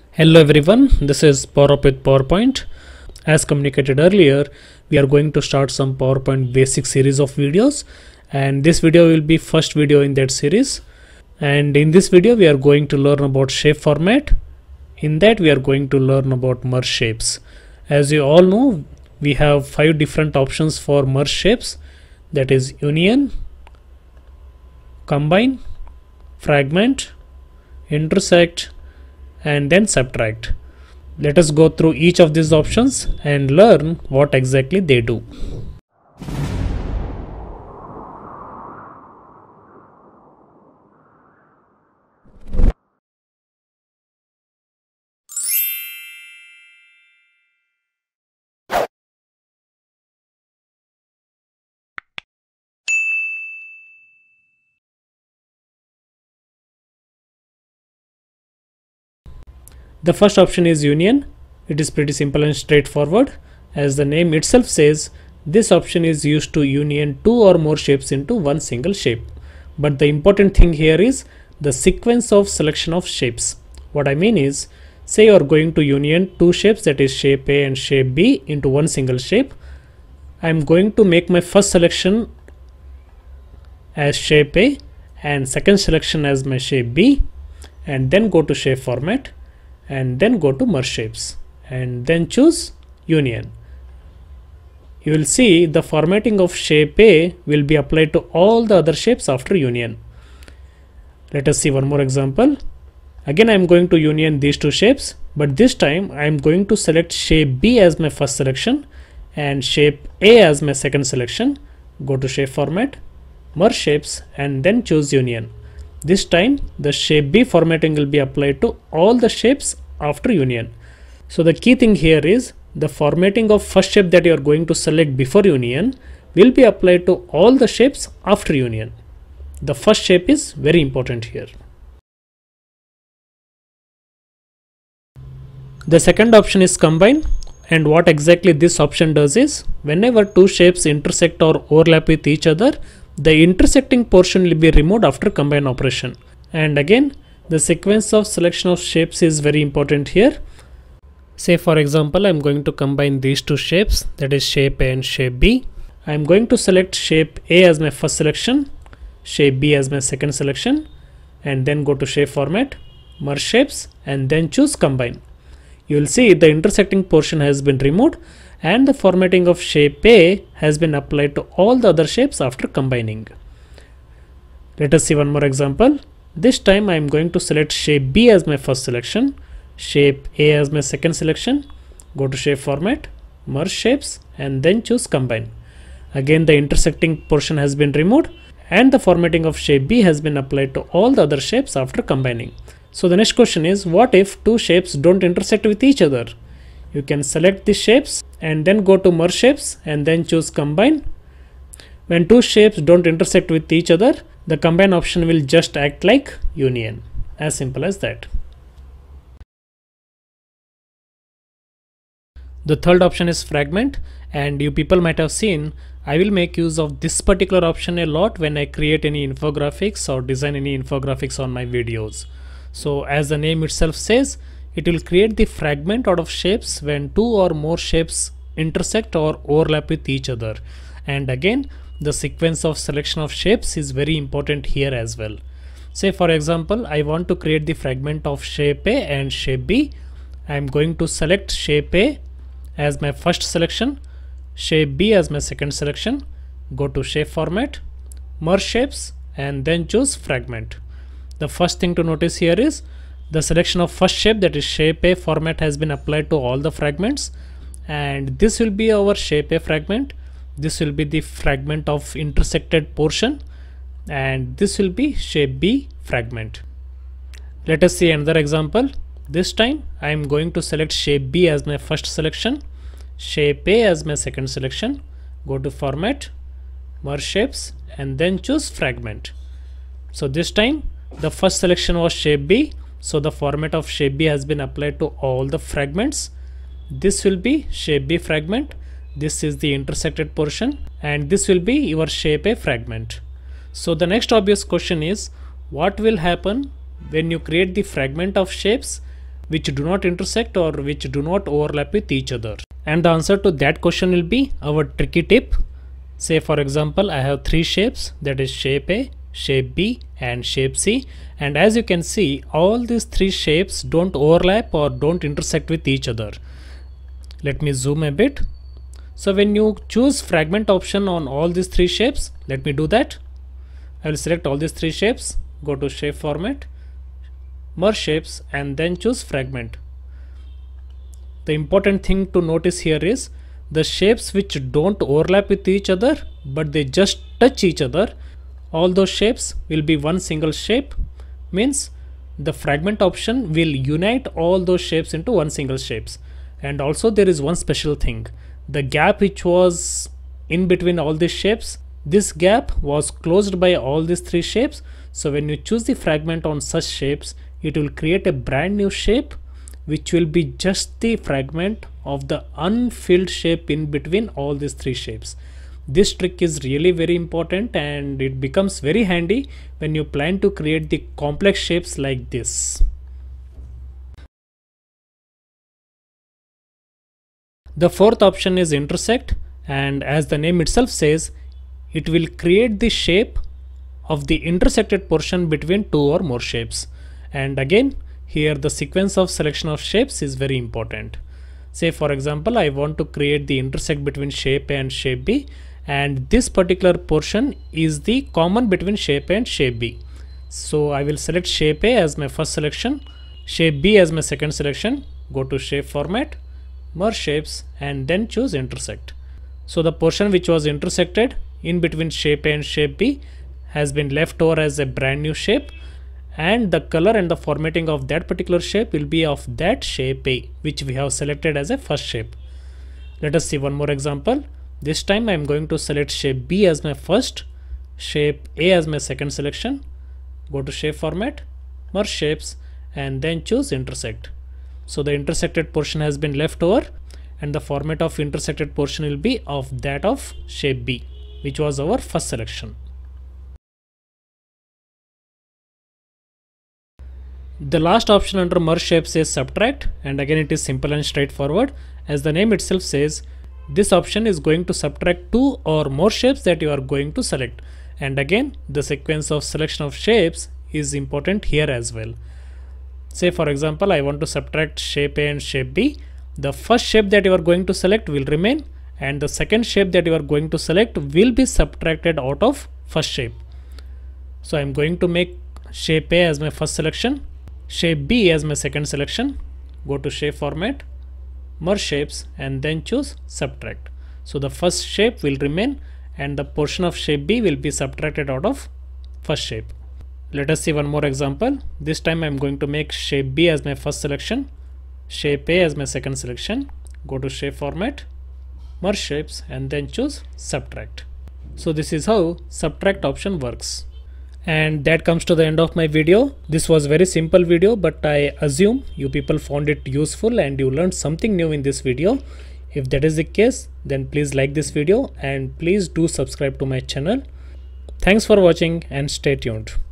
Hello everyone, this is Power Up with PowerPoint. As communicated earlier, we are going to start some PowerPoint basic series of videos, and this video will be first video in that series. And in this video we are going to learn about shape format. In that we are going to learn about merge shapes. As you all know, we have 5 different options for merge shapes, that is union, combine, fragment, intersect, and then subtract. Let us go through each of these options and learn what exactly they do. The first option is union. It is pretty simple and straightforward. As the name itself says, this option is used to union 2 or more shapes into one single shape. But the important thing here is the sequence of selection of shapes. What I mean is, say you are going to union 2 shapes, that is shape A and shape B, into one single shape. I am going to make my first selection as shape A and second selection as my shape B, and then go to shape format, and then go to merge shapes and then choose union. You will see the formatting of shape A will be applied to all the other shapes after union. Let us see one more example. Again I am going to union these 2 shapes, but this time I am going to select shape B as my first selection and shape A as my second selection. Go to shape format, merge shapes, and then choose union. This time the shape B formatting will be applied to all the shapes after union. So the key thing here is the formatting of first shape that you are going to select before union will be applied to all the shapes after union. The first shape is very important here. The second option is combine, and what exactly this option does is whenever 2 shapes intersect or overlap with each other, the intersecting portion will be removed after combine operation. And again, the sequence of selection of shapes is very important here. Say for example, I am going to combine these 2 shapes, that is shape A and shape B. I am going to select shape A as my first selection, shape B as my second selection, and then go to shape format, merge shapes, and then choose combine. You will see the intersecting portion has been removed and the formatting of shape A has been applied to all the other shapes after combining. Let us see one more example. This time I am going to select shape B as my first selection, shape A as my second selection, go to shape format, merge shapes, and then choose combine. Again the intersecting portion has been removed and the formatting of shape B has been applied to all the other shapes after combining. So the next question is, what if 2 shapes don't intersect with each other? You can select these shapes and then go to merge shapes and then choose combine. When 2 shapes don't intersect with each other, the combine option will just act like union. As simple as that. The third option is fragment, and you people might have seen I will make use of this particular option a lot when I create any infographics or design any infographics on my videos. So as the name itself says, it will create the fragment out of shapes when 2 or more shapes intersect or overlap with each other. And again, the sequence of selection of shapes is very important here as well. Say for example, I want to create the fragment of shape A and shape B. I am going to select shape A as my first selection, shape B as my second selection, go to shape format, merge shapes, and then choose fragment. The first thing to notice here is the selection of first shape, that is shape A format, has been applied to all the fragments, and this will be our shape A fragment. This will be the fragment of intersected portion, and this will be shape B fragment. Let us see another example. This time I am going to select shape B as my first selection, shape A as my second selection, go to format, merge shapes, and then choose fragment. So this time the first selection was shape B, so the format of shape B has been applied to all the fragments. This will be shape B fragment, this is the intersected portion, and this will be your shape A fragment. So the next obvious question is, what will happen when you create the fragment of shapes which do not intersect or which do not overlap with each other. And the answer to that question will be our tricky tip. Say for example, I have three shapes, that is shape A, shape B and shape C, and as you can see, all these three shapes don't overlap or don't intersect with each other. Let me zoom a bit. So when you choose fragment option on all these three shapes, let me do that. I will select all these three shapes, go to shape format, merge shapes and then choose fragment. The important thing to notice here is the shapes which don't overlap with each other but they just touch each other, all those shapes will be one single shape, means the fragment option will unite all those shapes into one single shapes. And also there is one special thing, the gap which was in between all these shapes, this gap was closed by all these three shapes. So when you choose the fragment on such shapes, it will create a brand new shape which will be just the fragment of the unfilled shape in between all these three shapes. This trick is really very important and it becomes very handy when you plan to create the complex shapes like this. The fourth option is intersect, and as the name itself says, it will create the shape of the intersected portion between two or more shapes. And again, here the sequence of selection of shapes is very important. Say for example, I want to create the intersect between shape A and shape B, and this particular portion is the common between shape A and shape B. So I will select shape A as my first selection, shape B as my second selection, go to shape format, merge shapes and then choose intersect. So the portion which was intersected in between shape A and shape B has been left over as a brand new shape, and the color and the formatting of that particular shape will be of that shape A which we have selected as a first shape. Let us see one more example. This time I am going to select shape B as my first, shape A as my second selection, go to shape format, merge shapes and then choose intersect. So the intersected portion has been left over and the format of intersected portion will be of that of shape B, which was our first selection. The last option under merge shapes is subtract, and again it is simple and straightforward. As the name itself says, this option is going to subtract two or more shapes that you are going to select. And again, the sequence of selection of shapes is important here as well. Say for example, I want to subtract shape A and shape B. The first shape that you are going to select will remain, and the second shape that you are going to select will be subtracted out of first shape. So I am going to make shape A as my first selection, shape B as my second selection, go to shape format, merge shapes and then choose subtract. So the first shape will remain and the portion of shape B will be subtracted out of first shape. Let us see one more example. This time I am going to make shape B as my first selection, shape A as my second selection, go to shape format, merge shapes and then choose subtract. So this is how subtract option works. And that comes to the end of my video. This was very simple video, but I assume you people found it useful and you learned something new in this video. If that is the case, then please like this video and please do subscribe to my channel. Thanks for watching and stay tuned.